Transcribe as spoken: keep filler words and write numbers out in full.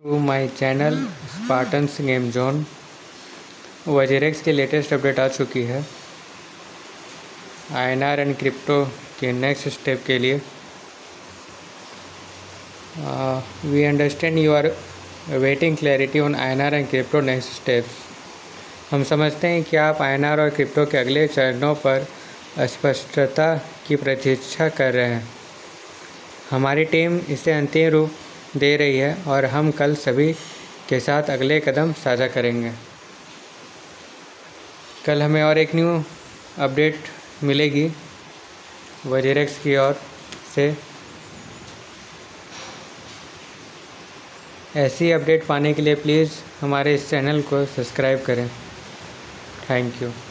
To my channel Spartans game zone. WazirX की latest update आ चुकी है I N R and crypto के नेक्स्ट स्टेप के लिए। We understand you are waiting clarity on I N R and crypto next steps. हम समझते हैं कि आप आई एन आर और क्रिप्टो के अगले चरणों पर स्पष्टता की प्रतीक्षा कर रहे हैं। हमारी टीम इसे अंतिम रूप दे रही है और हम कल सभी के साथ अगले कदम साझा करेंगे। कल हमें और एक न्यू अपडेट मिलेगी वजीरेक्स की ओर से। ऐसी अपडेट पाने के लिए प्लीज़ हमारे इस चैनल को सब्सक्राइब करें। Thank you.